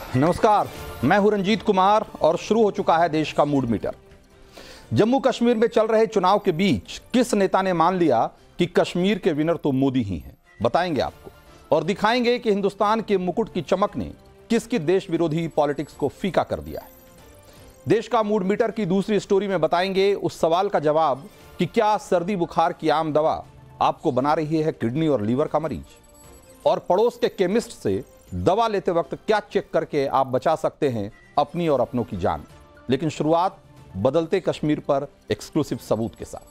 नमस्कार, मैं हूं रंजीत कुमार और शुरू हो चुका है देश का मूड मीटर। जम्मू कश्मीर में चल रहे चुनाव के बीच किस नेता ने मान लिया कि कश्मीर के विनर तो मोदी ही हैं, बताएंगे आपको और दिखाएंगे कि हिंदुस्तान के मुकुट की चमक ने किसकी देश विरोधी पॉलिटिक्स को फीका कर दिया है। देश का मूड मीटर की दूसरी स्टोरी में बताएंगे उस सवाल का जवाब कि क्या सर्दी बुखार की आम दवा आपको बना रही है किडनी और लीवर का मरीज, और पड़ोस के केमिस्ट से दवा लेते वक्त क्या चेक करके आप बचा सकते हैं अपनी और अपनों की जान। लेकिन शुरुआत बदलते कश्मीर पर एक्सक्लूसिव सबूत के साथ।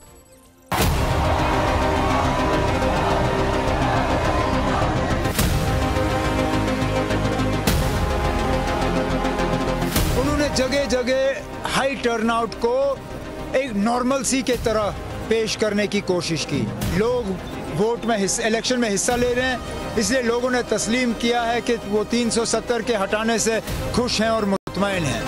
उन्होंने जगह जगह हाई टर्नआउट को एक नॉर्मलसी के तरह पेश करने की कोशिश की। लोग वोट में इलेक्शन में हिस्सा ले रहे हैं, इसलिए लोगों ने तस्लीम किया है कि वो 370 के हटाने से खुश हैं और मुतमईन हैं।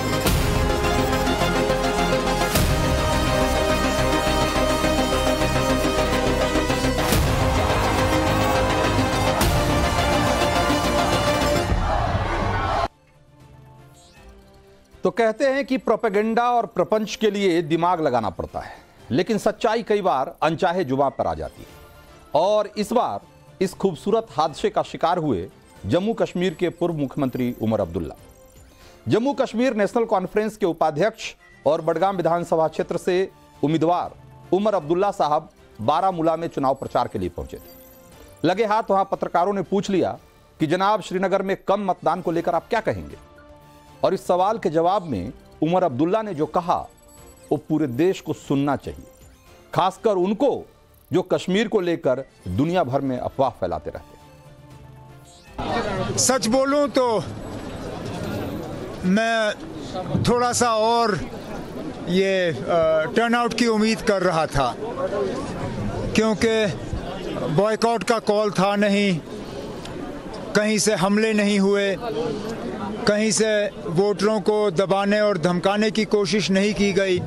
तो कहते हैं कि प्रोपेगेंडा और प्रपंच के लिए दिमाग लगाना पड़ता है, लेकिन सच्चाई कई बार अनचाहे जुबान पर आ जाती है। और इस बार इस खूबसूरत हादसे का शिकार हुए जम्मू कश्मीर के पूर्व मुख्यमंत्री उमर अब्दुल्ला। जम्मू कश्मीर नेशनल कॉन्फ्रेंस के उपाध्यक्ष और बडगाम विधानसभा क्षेत्र से उम्मीदवार उमर अब्दुल्ला साहब बारामूला में चुनाव प्रचार के लिए पहुंचे थे। लगे हाथ वहां पत्रकारों ने पूछ लिया कि जनाब, श्रीनगर में कम मतदान को लेकर आप क्या कहेंगे। और इस सवाल के जवाब में उमर अब्दुल्ला ने जो कहा वो पूरे देश को सुनना चाहिए, खासकर उनको जो कश्मीर को लेकर दुनिया भर में अफवाह फैलाते रहते हैं। सच बोलूं तो मैं थोड़ा सा और ये टर्नआउट की उम्मीद कर रहा था, क्योंकि बॉयकॉट का कॉल था नहीं, कहीं से हमले नहीं हुए, कहीं से वोटरों को दबाने और धमकाने की कोशिश नहीं की गई।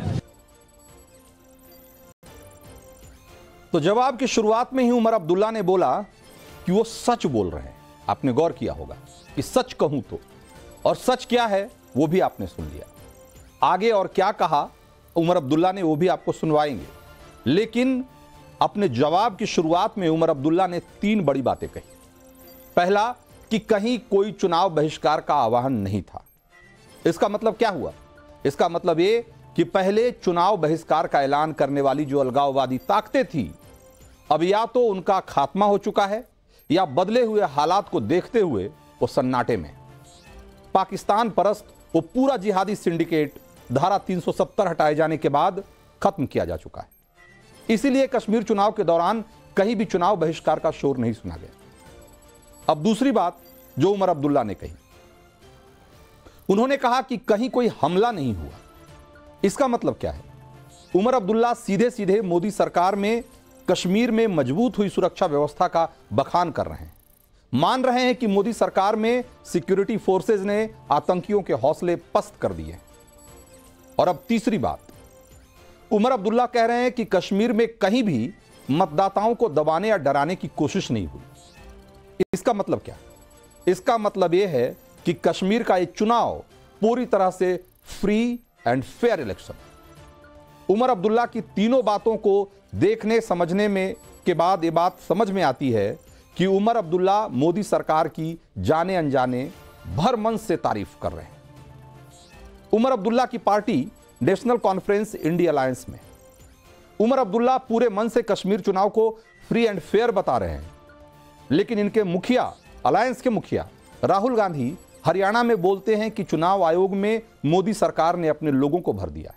तो जवाब की शुरुआत में ही उमर अब्दुल्ला ने बोला कि वो सच बोल रहे हैं। आपने गौर किया होगा कि सच कहूं तो, और सच क्या है वो भी आपने सुन लिया। आगे और क्या कहा उमर अब्दुल्ला ने वो भी आपको सुनवाएंगे, लेकिन अपने जवाब की शुरुआत में उमर अब्दुल्ला ने 3 बड़ी बातें कही। पहला कि कहीं कोई चुनाव बहिष्कार का आह्वान नहीं था। इसका मतलब क्या हुआ? इसका मतलब ये कि पहले चुनाव बहिष्कार का ऐलान करने वाली जो अलगाववादी ताकतें थी, अब या तो उनका खात्मा हो चुका है या बदले हुए हालात को देखते हुए वो सन्नाटे में। पाकिस्तान परस्त वो पूरा जिहादी सिंडिकेट धारा 370 हटाए जाने के बाद खत्म किया जा चुका है। इसीलिए कश्मीर चुनाव के दौरान कहीं भी चुनाव बहिष्कार का शोर नहीं सुना गया। अब दूसरी बात जो उमर अब्दुल्ला ने कही, उन्होंने कहा कि कहीं कोई हमला नहीं हुआ। इसका मतलब क्या है? उमर अब्दुल्ला सीधे सीधे मोदी सरकार में कश्मीर में मजबूत हुई सुरक्षा व्यवस्था का बखान कर रहे हैं। मान रहे हैं कि मोदी सरकार में सिक्योरिटी फोर्सेज ने आतंकियों के हौसले पस्त कर दिए। और अब तीसरी बात, उमर अब्दुल्ला कह रहे हैं कि कश्मीर में कहीं भी मतदाताओं को दबाने या डराने की कोशिश नहीं हुई। इसका मतलब क्या? इसका मतलब यह है कि कश्मीर का एक चुनाव पूरी तरह से free and fair election. Omar Abdullah की तीनों बातों को देखने समझने में के बाद ये बात समझ में आती है कि उमर अब्दुल्ला मोदी सरकार की जाने अनजाने भर मन से तारीफ कर रहे हैं। उमर अब्दुल्ला की party National Conference INDI alliance में। उमर अब्दुल्ला पूरे मन से कश्मीर चुनाव को फ्री एंड फेयर बता रहे हैं, लेकिन इनके मुखिया, अलायंस के मुखिया राहुल गांधी हरियाणा में बोलते हैं कि चुनाव आयोग में मोदी सरकार ने अपने लोगों को भर दिया है।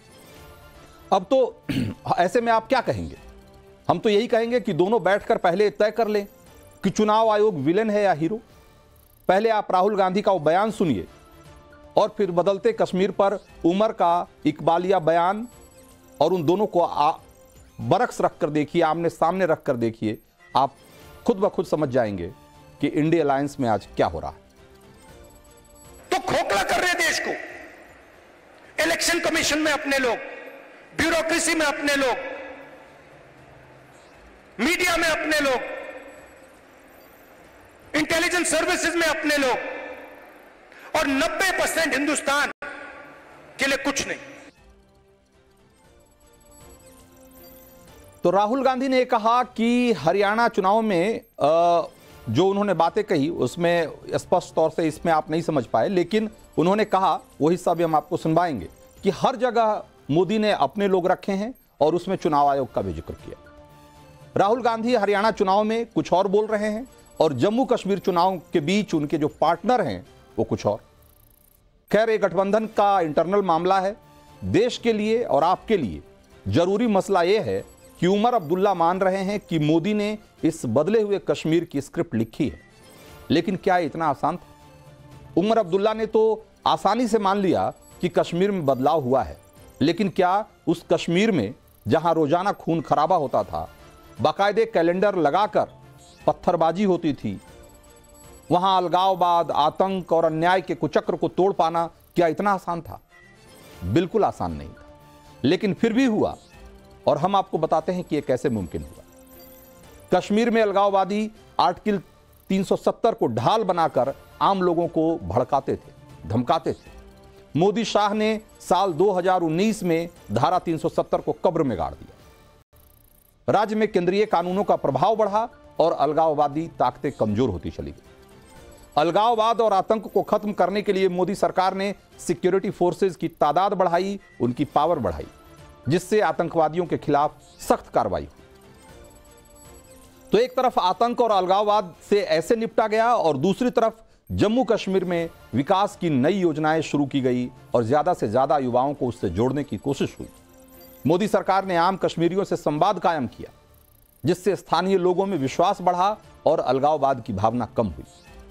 अब तो ऐसे में आप क्या कहेंगे? हम तो यही कहेंगे कि दोनों बैठकर पहले तय कर लें कि चुनाव आयोग विलेन है या हीरो। पहले आप राहुल गांधी का वो बयान सुनिए और फिर बदलते कश्मीर पर उमर का इकबालिया बयान, और उन दोनों को बरक्स रखकर देखिए, आमने सामने रखकर देखिए। आप खुद ब खुद समझ जाएंगे कि इंडी अलायंस में आज क्या हो रहा है। तो खोखला कर रहे देश को। इलेक्शन कमीशन में अपने लोग, ब्यूरोक्रेसी में अपने लोग, मीडिया में अपने लोग, इंटेलिजेंस सर्विसेज में अपने लोग, और 90% हिंदुस्तान के लिए कुछ नहीं। तो राहुल गांधी ने कहा कि हरियाणा चुनाव में जो उन्होंने बातें कही उसमें स्पष्ट तौर से इसमें आप नहीं समझ पाए, लेकिन उन्होंने कहा वो हिस्सा भी हम आपको सुनवाएंगे कि हर जगह मोदी ने अपने लोग रखे हैं और उसमें चुनाव आयोग का भी जिक्र किया। राहुल गांधी हरियाणा चुनाव में कुछ और बोल रहे हैं और जम्मू कश्मीर चुनाव के बीच उनके जो पार्टनर हैं वो कुछ और। खैर, एक गठबंधन का इंटरनल मामला है। देश के लिए और आपके लिए जरूरी मसला यह है कि उमर अब्दुल्ला मान रहे हैं कि मोदी ने इस बदले हुए कश्मीर की स्क्रिप्ट लिखी है, लेकिन क्या इतना आसान था? उमर अब्दुल्ला ने तो आसानी से मान लिया कि कश्मीर में बदलाव हुआ है, लेकिन क्या उस कश्मीर में जहां रोजाना खून खराबा होता था, बाकायदे कैलेंडर लगाकर पत्थरबाजी होती थी, वहां अलगाववाद, आतंक और अन्याय के कुचक्र को तोड़ पाना क्या इतना आसान था? बिल्कुल आसान नहीं था, लेकिन फिर भी हुआ और हम आपको बताते हैं कि यह कैसे मुमकिन हुआ। कश्मीर में अलगाववादी आर्टिकल 370 को ढाल बनाकर आम लोगों को भड़काते थे, धमकाते थे। मोदी शाह ने साल 2019 में धारा 370 को कब्र में गाड़ दिया। राज्य में केंद्रीय कानूनों का प्रभाव बढ़ा और अलगाववादी ताकतें कमजोर होती चली गई। अलगाववाद और आतंक को खत्म करने के लिए मोदी सरकार ने सिक्योरिटी फोर्सेज की तादाद बढ़ाई, उनकी पावर बढ़ाई, जिससे आतंकवादियों के खिलाफ सख्त कार्रवाई हुई। तो एक तरफ आतंक और अलगाववाद से ऐसे निपटा गया और दूसरी तरफ जम्मू कश्मीर में विकास की नई योजनाएं शुरू की गई और ज्यादा से ज्यादा युवाओं को उससे जोड़ने की कोशिश हुई। मोदी सरकार ने आम कश्मीरियों से संवाद कायम किया, जिससे स्थानीय लोगों में विश्वास बढ़ा और अलगाववाद की भावना कम हुई।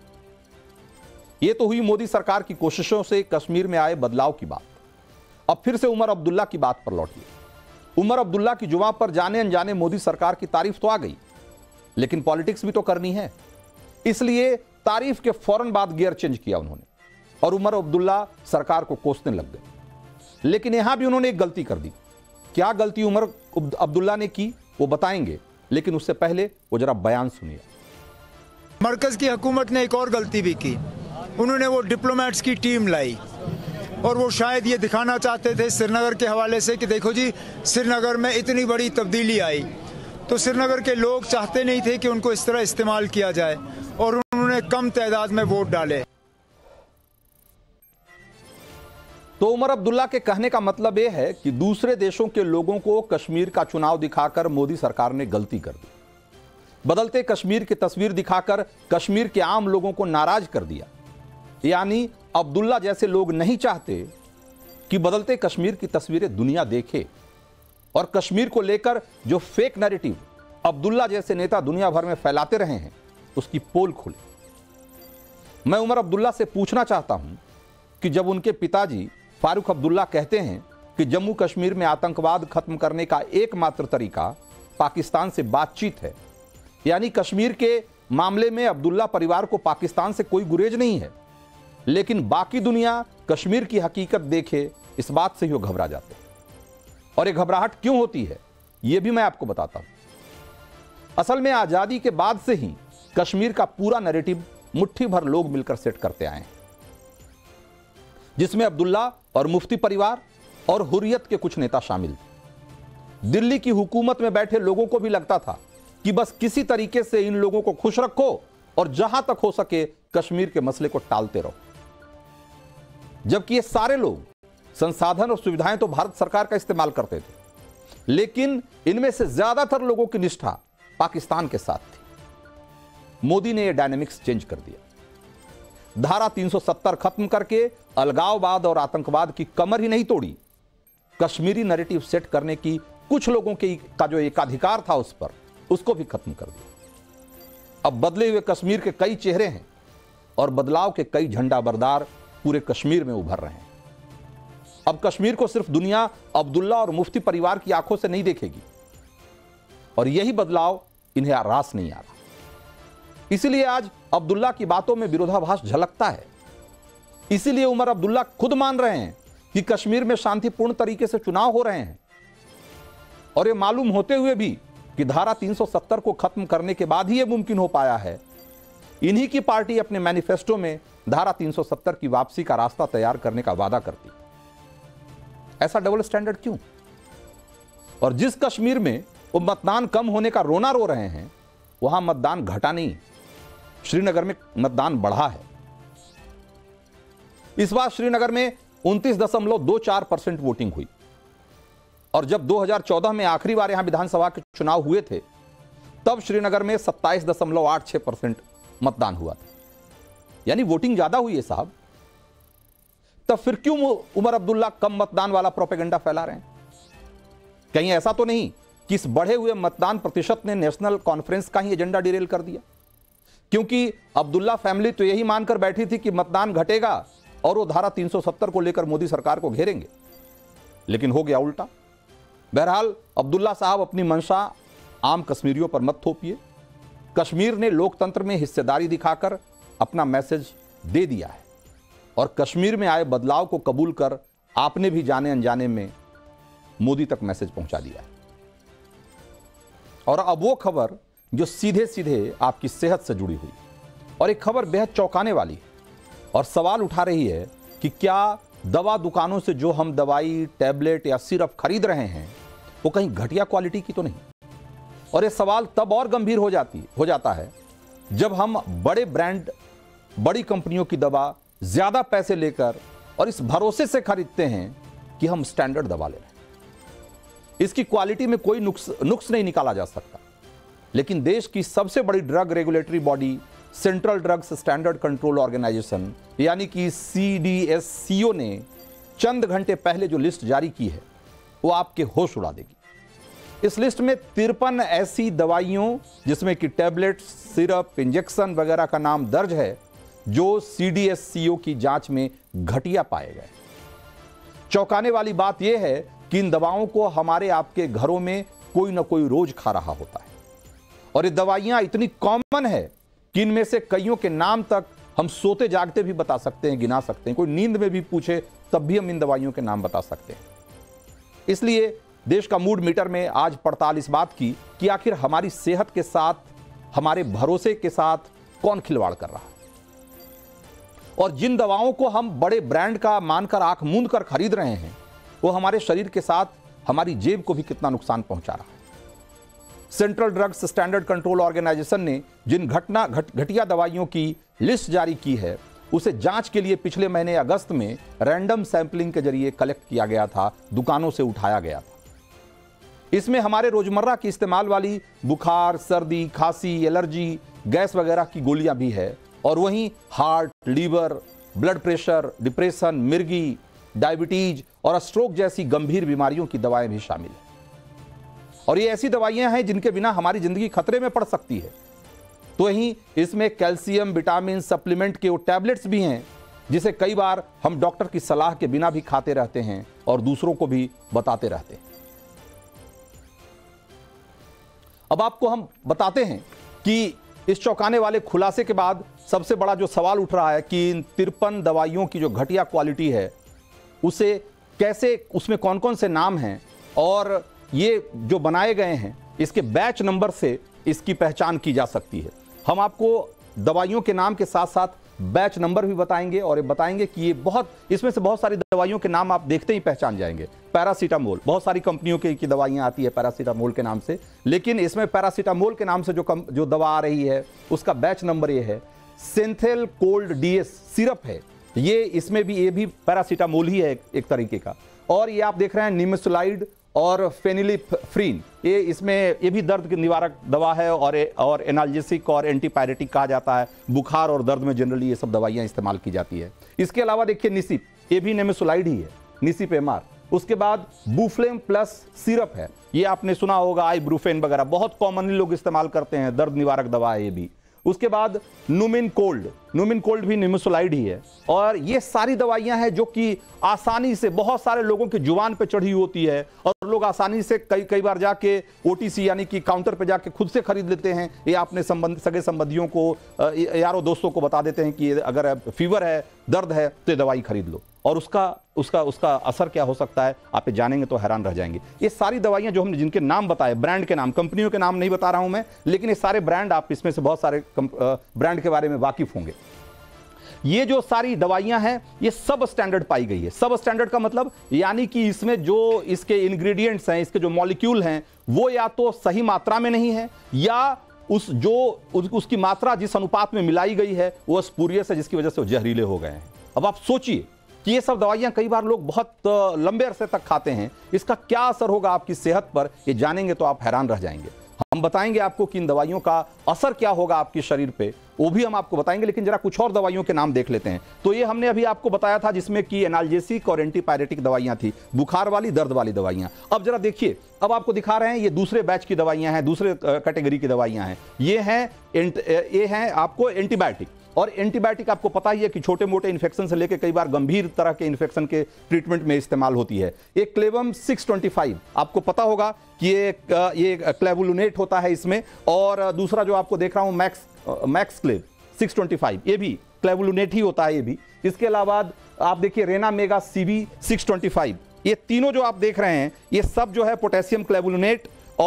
यह तो हुई मोदी सरकार की कोशिशों से कश्मीर में आए बदलाव की बात। अब फिर से उमर अब्दुल्ला की बात पर लौटिए। उमर अब्दुल्ला की जुबान पर जाने अनजाने मोदी सरकार की तारीफ तो आ गई, लेकिन पॉलिटिक्स भी तो करनी है, इसलिए तारीफ के फौरन बाद गियर चेंज किया उन्होंने और उमर अब्दुल्ला सरकार को कोसने लग गए। लेकिन यहां भी उन्होंने एक गलती कर दी। क्या गलती उमर अब्दुल्ला ने की वो बताएंगे, लेकिन उससे पहले वो जरा बयान सुनिए। मरकज की हुकूमत ने एक और गलती भी की। उन्होंने वो डिप्लोमेट्स की टीम लाई और वो शायद ये दिखाना चाहते थे श्रीनगर के हवाले से कि देखो जी, श्रीनगर में इतनी बड़ी तब्दीली आई। तो श्रीनगर के लोग चाहते नहीं थे कि उनको इस तरह इस्तेमाल किया जाए और उन्होंने कम तादाद में वोट डाले। तो उमर अब्दुल्ला के कहने का मतलब यह है कि दूसरे देशों के लोगों को कश्मीर का चुनाव दिखाकर मोदी सरकार ने गलती कर दी। बदलते कश्मीर की तस्वीर दिखाकर कश्मीर के आम लोगों को नाराज कर दिया। यानी अब्दुल्ला जैसे लोग नहीं चाहते कि बदलते कश्मीर की तस्वीरें दुनिया देखे और कश्मीर को लेकर जो फेक नैरेटिव अब्दुल्ला जैसे नेता दुनिया भर में फैलाते रहे हैं उसकी पोल खुले। मैं उमर अब्दुल्ला से पूछना चाहता हूं कि जब उनके पिताजी फारूक अब्दुल्ला कहते हैं कि जम्मू कश्मीर में आतंकवाद खत्म करने का एकमात्र तरीका पाकिस्तान से बातचीत है, यानी कश्मीर के मामले में अब्दुल्ला परिवार को पाकिस्तान से कोई गुरेज नहीं है, लेकिन बाकी दुनिया कश्मीर की हकीकत देखे इस बात से ही वो घबरा जाते हैं। और ये घबराहट क्यों होती है यह भी मैं आपको बताता हूं। असल में आजादी के बाद से ही कश्मीर का पूरा नैरेटिव मुट्ठी भर लोग मिलकर सेट करते आए हैं, जिसमें अब्दुल्ला और मुफ्ती परिवार और हुर्रियत के कुछ नेता शामिल थे। दिल्ली की हुकूमत में बैठे लोगों को भी लगता था कि बस किसी तरीके से इन लोगों को खुश रखो और जहां तक हो सके कश्मीर के मसले को टालते रहो। जबकि ये सारे लोग संसाधन और सुविधाएं तो भारत सरकार का इस्तेमाल करते थे, लेकिन इनमें से ज्यादातर लोगों की निष्ठा पाकिस्तान के साथ थी। मोदी ने यह डायनेमिक्स चेंज कर दिया। धारा 370 खत्म करके अलगाववाद और आतंकवाद की कमर ही नहीं तोड़ी, कश्मीरी नैरेटिव सेट करने की कुछ लोगों का जो एकाधिकार था उस पर, उसको भी खत्म कर दिया। अब बदले हुए कश्मीर के कई चेहरे हैं और बदलाव के कई झंडा बरदार पूरे कश्मीर में उभर रहे हैं। अब कश्मीर को सिर्फ दुनिया अब्दुल्ला और मुफ्ती परिवार की आंखों से नहीं देखेगी और यही बदलाव इन्हें रास नहीं आ रहा। इसीलिए आज अब्दुल्ला की बातों में विरोधाभास झलकता है। इसीलिए उमर अब्दुल्ला खुद मान रहे हैं कि कश्मीर में शांतिपूर्ण तरीके से चुनाव हो रहे हैं और यह मालूम होते हुए भी कि धारा 370 को खत्म करने के बाद ही यह मुमकिन हो पाया है। इन्हीं की पार्टी अपने मैनिफेस्टो में धारा 370 की वापसी का रास्ता तैयार करने का वादा करती। ऐसा डबल स्टैंडर्ड क्यों? और जिस कश्मीर में वो मतदान कम होने का रोना रो रहे हैं, वहां मतदान घटा नहीं, श्रीनगर में मतदान बढ़ा है। इस बार श्रीनगर में 29.24% वोटिंग हुई और जब 2014 में आखिरी बार यहां विधानसभा के चुनाव हुए थे तब श्रीनगर में 27.86% मतदान हुआ था। यानी वोटिंग ज्यादा हुई है साहब। तब फिर क्यों उमर अब्दुल्ला कम मतदान वाला प्रोपेगेंडा फैला रहे हैं? कहीं ऐसा तो नहीं कि इस बढ़े हुए मतदान प्रतिशत ने नेशनल कॉन्फ्रेंस का ही एजेंडा डिरेल कर दिया? क्योंकि अब्दुल्ला फैमिली तो यही मानकर बैठी थी कि मतदान घटेगा और वो धारा 370 को लेकर मोदी सरकार को घेरेंगे, लेकिन हो गया उल्टा। बहरहाल अब्दुल्ला साहब अपनी मंशा आम कश्मीरियों पर मत थोपिए। कश्मीर ने लोकतंत्र में हिस्सेदारी दिखाकर अपना मैसेज दे दिया है और कश्मीर में आए बदलाव को कबूल कर आपने भी जाने अनजाने में मोदी तक मैसेज पहुंचा दिया है। और अब वो खबर जो सीधे सीधे आपकी सेहत से जुड़ी हुई और एक खबर बेहद चौंकाने वाली है और सवाल उठा रही है कि क्या दवा दुकानों से जो हम दवाई, टैबलेट या सिरप खरीद रहे हैं वो कहीं घटिया क्वालिटी की तो नहीं? और ये सवाल तब और गंभीर हो जाता है जब हम बड़े ब्रांड, बड़ी कंपनियों की दवा ज्यादा पैसे लेकर और इस भरोसे से खरीदते हैं कि हम स्टैंडर्ड दवा ले रहे हैं, इसकी क्वालिटी में कोई नुक्स नहीं निकाला जा सकता। लेकिन देश की सबसे बड़ी drug regulatory body Central Drugs Standard Control Organisation यानी कि CDSCO ने चंद घंटे पहले जो लिस्ट जारी की है वो आपके होश उड़ा देगी। इस लिस्ट में 53 ऐसी दवाइयों जिसमें कि टैबलेट, सिरप, इंजेक्शन वगैरह का नाम दर्ज है जो CDSCO की जांच में घटिया पाए गए। चौंकाने वाली बात यह है कि इन दवाओं को हमारे आपके घरों में कोई ना कोई रोज खा रहा होता है और ये दवाइयां इतनी कॉमन है कि इनमें से कईयों के नाम तक हम सोते जागते भी बता सकते हैं, गिना सकते हैं। कोई नींद में भी पूछे तब भी हम इन दवाइयों के नाम बता सकते हैं। इसलिए देश का मूड मीटर में आज पड़ताल इस बात की कि आखिर हमारी सेहत के साथ, हमारे भरोसे के साथ कौन खिलवाड़ कर रहा है और जिन दवाओं को हम बड़े ब्रांड का मानकर आंख मूंद कर खरीद रहे हैं वो हमारे शरीर के साथ हमारी जेब को भी कितना नुकसान पहुंचा रहा है। Central Drugs Standard Control Organisation ने जिन घटिया दवाइयों की लिस्ट जारी की है उसे जांच के लिए पिछले महीने अगस्त में रैंडम सैंपलिंग के जरिए कलेक्ट किया गया था, दुकानों से उठाया गया था। इसमें हमारे रोजमर्रा की इस्तेमाल वाली बुखार, सर्दी, खांसी, एलर्जी, गैस वगैरह की गोलियां भी है और वहीं heart, liver, blood pressure, depression, मिर्गी, डायबिटीज और स्ट्रोक जैसी गंभीर बीमारियों की दवाएं भी शामिल हैं। और ये ऐसी दवाइयां हैं जिनके बिना हमारी जिंदगी खतरे में पड़ सकती है। तो वहीं इसमें कैल्शियम, विटामिन, सप्लीमेंट के वो टैबलेट्स भी हैं जिसे कई बार हम डॉक्टर की सलाह के बिना भी खाते रहते हैं और दूसरों को भी बताते रहते हैं। अब आपको हम बताते हैं कि इस चौंकाने वाले खुलासे के बाद सबसे बड़ा जो सवाल उठ रहा है कि इन 53 दवाइयों की जो घटिया क्वालिटी है उसे कैसे, उसमें कौन कौन से नाम हैं और ये जो बनाए गए हैं इसके बैच नंबर से इसकी पहचान की जा सकती है। हम आपको दवाइयों के नाम के साथ साथ बैच नंबर भी बताएंगे और ये बताएंगे कि ये इसमें से बहुत सारी दवाइयों के नाम आप देखते ही पहचान जाएंगे। पैरासीटामोल, बहुत सारी कंपनियों की दवाइयां आती है पैरासीटामोल के नाम से, लेकिन इसमें पैरासीटामोल के नाम से जो दवा आ रही है उसका बैच नंबर ये है। सिंथेल कोल्ड DS सिरप है, इसमें भी ये भी पैरासीटामोल ही है एक तरीके का। और ये आप देख रहे हैं निमेसुलाइड और फेनिलिफ्रीन, ये भी दर्द निवारक दवा है और एनाल्जेसिक और एंटीपायरेटिक कहा जाता है। बुखार और दर्द में जनरली ये सब दवाइयां इस्तेमाल की जाती है। इसके अलावा देखिए निसिप, ये भी निमेसुलाइड ही है, निसिप MR। उसके बाद बुफ्लेम प्लस सिरप है, ये आपने सुना होगा, आइब्रूफेन वगैरह बहुत कॉमनली लोग इस्तेमाल करते हैं, दर्द निवारक दवा है ये भी। उसके बाद नुमिन कोल्ड भी निमेसुलाइड ही है। और ये सारी दवाइयां हैं जो कि आसानी से बहुत सारे लोगों की जुबान पे चढ़ी होती है और लोग आसानी से कई बार जाके OTC यानी कि काउंटर पे जाके खुद से खरीद लेते हैं। ये अपने सगे संबंधियों को, यारों दोस्तों को बता देते हैं कि अगर फीवर है, दर्द है तो ये दवाई खरीद लो और उसका असर क्या हो सकता है आप जानेंगे तो हैरान रह जाएंगे। ये सारी दवाइयां जो हमने जिनके नाम बताए, ब्रांड के नाम, कंपनियों के नाम नहीं बता रहा हूं मैं, लेकिन ये सारे ब्रांड, आप इसमें से बहुत सारे ब्रांड के बारे में वाकिफ होंगे। ये जो सारी दवाइयां हैं ये सब स्टैंडर्ड पाई गई है। सब स्टैंडर्ड का मतलब यानी कि इसमें जो इसके इंग्रेडिएंट्स हैं, इसके जो मॉलिक्यूल हैं, वो या तो सही मात्रा में नहीं है या उसकी मात्रा जिस अनुपात में मिलाई गई है वो स्पूरियस है, जिसकी वजह से वो जहरीले हो गए हैं। अब आप सोचिए कि ये सब दवाइयां कई बार लोग बहुत लंबे अरसे तक खाते हैं, इसका क्या असर होगा आपकी सेहत पर, ये जानेंगे तो आप हैरान रह जाएंगे। हम बताएंगे आपको कि इन दवाइयों का असर क्या होगा आपके शरीर पे, वो भी हम आपको बताएंगे। लेकिन जरा कुछ और दवाइयों के नाम देख लेते हैं। तो ये हमने अभी आपको बताया था जिसमें कि एनाल्जेसिक और एंटीपायरेटिक दवाइयां थी, बुखार वाली, दर्द वाली दवाइयां। अब जरा देखिए, अब आपको दिखा रहे हैं ये दूसरे बैच की दवाइयां हैं, दूसरे कैटेगरी की दवाइयां हैं। ये हैं आपको एंटीबायोटिक। और एंटीबायोटिक आपको पता ही है कि छोटे मोटे इन्फेक्शन से लेकर कई बार गंभीर तरह के इन्फेक्शन के ट्रीटमेंट में इस्तेमाल होती है। एक क्लेवम 625 आपको पता होगा कि ये क्लेवुलिनेट होता है इसमें, और दूसरा जो आपको देख रहा हूं मैक्स क्लेव 625, ये भी क्लेवुलिनेट ही होता है ये भी। इसके अलावा आप देखिए रेना मेगा सीवी 625, ये तीनों जो आप देख रहे हैं ये सब जो है पोटेशियम क्लेवुलिनेट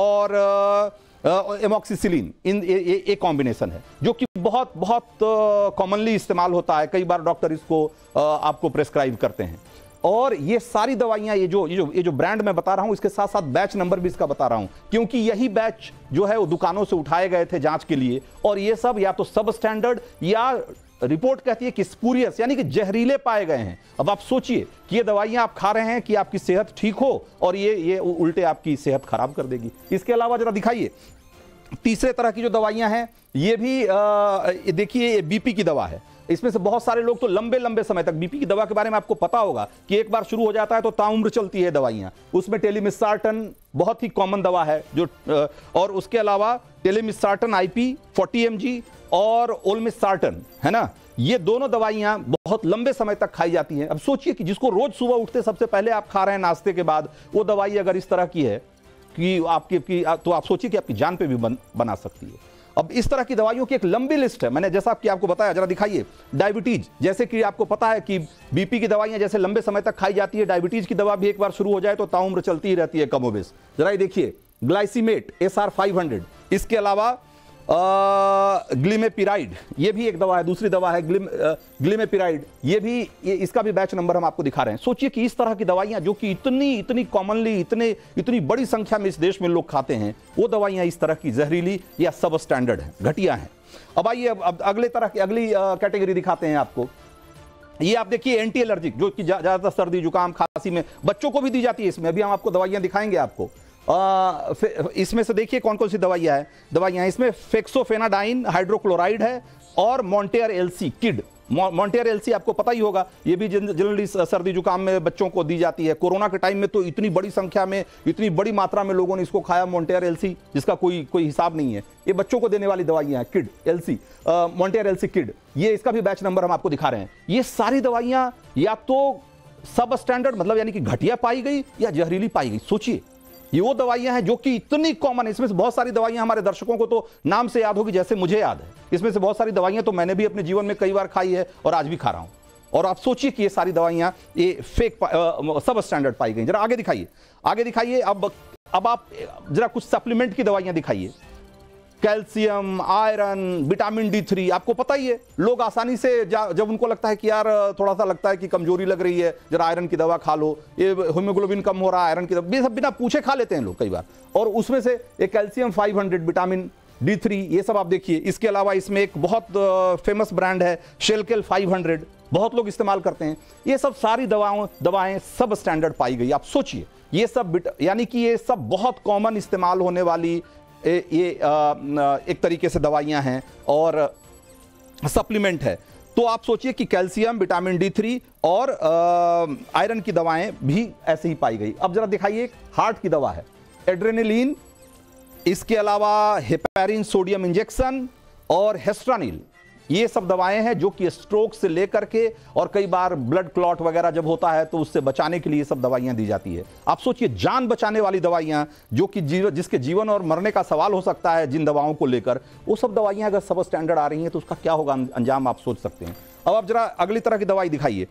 और एमॉक्सिसिलिन, इन एक कॉम्बिनेशन है जो कि बहुत बहुत कॉमनली इस्तेमाल होता है। कई बार डॉक्टर इसको आपको प्रेस्क्राइब करते हैं। और ये सारी दवाइयां, ये जो ब्रांड मैं बता रहा हूं, इसके साथ साथ बैच नंबर भी इसका बता रहा हूं, क्योंकि यही बैच जो है वो दुकानों से उठाए गए थे जांच के लिए। और ये सब या तो सब स्टैंडर्ड या रिपोर्ट कहती है कि स्पूरियस यानी कि जहरीले पाए गए हैं। अब आप सोचिए कि ये दवाइयां आप खा रहे हैं कि आपकी सेहत ठीक हो, और ये उल्टे आपकी सेहत खराब कर देगी। इसके अलावा जरा दिखाइए तीसरे तरह की जो दवाइयां हैं, ये भी देखिए, ये बीपी की दवा है। इसमें से बहुत सारे लोग तो लंबे लंबे समय तक, बीपी की दवा के बारे में आपको पता होगा कि एक बार शुरू हो जाता है तो ताउम्र चलती है दवाइयां। उसमें टेलीमिसार्टन बहुत ही कॉमन दवा है जो, और उसके अलावा टेलीमिसार्टन आईपी 40 mg और ओलमिसार्टन, है ना, ये दोनों दवाइयां बहुत लंबे समय तक खाई जाती हैं। अब सोचिए कि जिसको रोज सुबह उठते सबसे पहले आप खा रहे हैं नाश्ते के बाद, वो दवाई अगर इस तरह की है कि तो आप सोचिए कि आपकी जान पे भी बना सकती है। अब इस तरह की दवाइयों की एक लंबी लिस्ट है, मैंने जैसा कि आपको बताया। जरा दिखाइए डायबिटीज, जैसे कि आपको पता है कि बीपी की दवाइयां जैसे लंबे समय तक खाई जाती है, डायबिटीज की दवा भी एक बार शुरू हो जाए तो ताउम्र चलती ही रहती है कमोबेश। जरा ये देखिए ग्लाइसिमेट SR 500, इसके अलावा ग्लिमेपिराइड, ये भी एक दवा है, दूसरी दवा है ग्लिमेपिराइड, इसका भी बैच नंबर हम आपको दिखा रहे हैं। सोचिए कि इस तरह की दवाइयां जो कि इतनी कॉमनली, इतनी बड़ी संख्या में इस देश में लोग खाते हैं, वो दवाइयां इस तरह की जहरीली या सब स्टैंडर्ड है, घटिया है। अब आइए अब अगली कैटेगरी दिखाते हैं आपको। ये आप देखिए एंटी एलर्जिक, जो कि ज्यादातर सर्दी जुकाम खांसी में बच्चों को भी दी जाती है। इसमें अभी हम आपको दवाइयां दिखाएंगे आपको। इसमें से देखिए कौन कौन सी दवाइयां हैं। इसमें फेक्सोफेनाडाइन हाइड्रोक्लोराइड है और Montair LC kid. Montair LC आपको पता ही होगा, ये भी जनरली सर्दी जुकाम में बच्चों को दी जाती है। कोरोना के टाइम में तो इतनी बड़ी संख्या में, इतनी बड़ी मात्रा में लोगों ने इसको खाया, मॉन्टेयर एलसी, जिसका कोई हिसाब नहीं है। ये बच्चों को देने वाली दवाइयां हैं, kid LC, Montair LC kid, ये इसका भी बैच नंबर हम आपको दिखा रहे हैं। ये सारी दवाइयां या तो सब स्टैंडर्ड मतलब यानी कि घटिया पाई गई या जहरीली पाई गई। सोचिए, ये वो दवाइयां हैं जो कि इतनी कॉमन है। इसमें से बहुत सारी दवाइयां हमारे दर्शकों को तो नाम से याद होगी, जैसे मुझे याद है। इसमें से बहुत सारी दवाइयां तो मैंने भी अपने जीवन में कई बार खाई है और आज भी खा रहा हूं। और आप सोचिए कि ये सारी दवाइयां ये फेक सब स्टैंडर्ड पाई गई। जरा आगे दिखाइए। अब आप जरा कुछ सप्लीमेंट की दवाइयां दिखाइए। कैल्शियम, आयरन, विटामिन D3, आपको पता ही है, लोग आसानी से जब उनको लगता है कि यार थोड़ा सा लगता है कि कमजोरी लग रही है, जरा आयरन की दवा खा लो, ये हीमोग्लोबिन कम हो रहा है, आयरन की दवा, ये सब बिना पूछे खा लेते हैं लोग कई बार। और उसमें से एक कैल्शियम 500, विटामिन D3, ये सब आप देखिए। इसके अलावा इसमें एक बहुत फेमस ब्रांड है शेलकेल 500, बहुत लोग इस्तेमाल करते हैं। ये सब सारी दवाएं सब स्टैंडर्ड पाई गई। आप सोचिए, ये सब यानी कि ये सब बहुत कॉमन इस्तेमाल होने वाली ये एक तरीके से दवाइयां हैं और सप्लीमेंट है। तो आप सोचिए कि कैल्शियम, विटामिन D3 और आयरन की दवाएं भी ऐसे ही पाई गई। अब जरा दिखाइए, हार्ट की दवा है एड्रेनलिन, इसके अलावा हेपारिन सोडियम इंजेक्शन और हेस्ट्रानिल, ये सब दवाएं हैं जो कि स्ट्रोक से लेकर के और कई बार ब्लड क्लॉट वगैरह जब होता है तो उससे बचाने के लिए सब दवाइयां दी जाती है। आप सोचिए, जान बचाने वाली दवाइयां जो कि जिसके जीवन और मरने का सवाल हो सकता है जिन दवाओं को लेकर, वो सब दवाइयां अगर सब स्टैंडर्ड आ रही हैं तो उसका क्या होगा अंजाम, आप सोच सकते हैं। अब आप जरा अगली तरह की दवाई दिखाइए।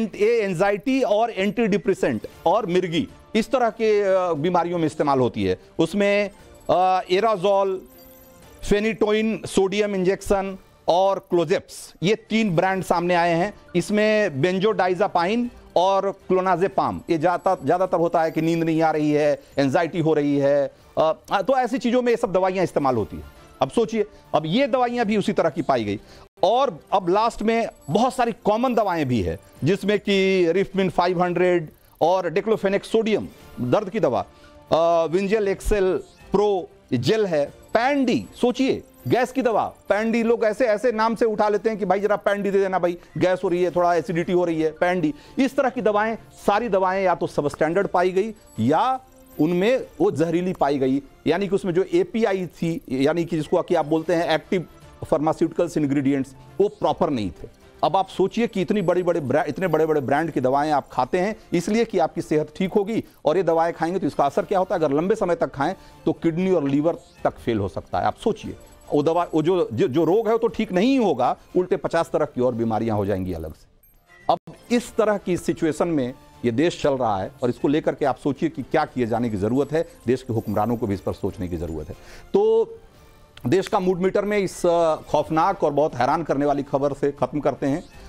एंजाइटी और एंटी डिप्रेसेंट और मिर्गी, इस तरह के बीमारियों में इस्तेमाल होती है। उसमें एराजोल, फेनिटोइन सोडियम इंजेक्शन और क्लोजेप्स, ये 3 ब्रांड सामने आए हैं। इसमें बेंजोडाइजापाइन और क्लोनाजेपाम, ये ज्यादातर होता है कि नींद नहीं आ रही है, एंजाइटी हो रही है, तो ऐसी चीजों में ये सब दवाइयां इस्तेमाल होती है। अब सोचिए, अब ये दवाइयां भी उसी तरह की पाई गई। और अब लास्ट में बहुत सारी कॉमन दवाएं भी है, जिसमें कि रिफमिन 500 और डिक्लोफेनेक सोडियम दर्द की दवा, विंजेल एक्सेल प्रो जेल है, पैंडी, सोचिए गैस की दवा पैंडी, लोग ऐसे ऐसे नाम से उठा लेते हैं कि भाई जरा पैंडी दे देना, भाई गैस हो रही है, थोड़ा एसिडिटी हो रही है, पैंडी। इस तरह की दवाएं, सारी दवाएं या तो सब स्टैंडर्ड पाई गई या उनमें वो जहरीली पाई गई, यानी कि उसमें जो एपीआई थी, यानी कि जिसको कि आप बोलते हैं एक्टिव फार्मास्यूटिकल्स इंग्रेडिएंट्स, वो प्रॉपर नहीं थे। अब आप सोचिए कि इतने बड़े बड़े ब्रांड की दवाएं आप खाते हैं इसलिए कि आपकी सेहत ठीक होगी, और ये दवाएं खाएंगे तो इसका असर क्या होता है, अगर लंबे समय तक खाएं तो किडनी और लीवर तक फेल हो सकता है। आप सोचिए, वो दवा, वो जो रोग है वो तो ठीक नहीं होगा, उल्टे 50 तरह की और बीमारियां हो जाएंगी अलग से। अब इस तरह की सिचुएशन में ये देश चल रहा है, और इसको लेकर के आप सोचिए कि क्या किए जाने की जरूरत है। देश के हुक्मरानों को भी इस पर सोचने की जरूरत है। तो देश का मूड मीटर में इस खौफनाक और बहुत हैरान करने वाली खबर से खत्म करते हैं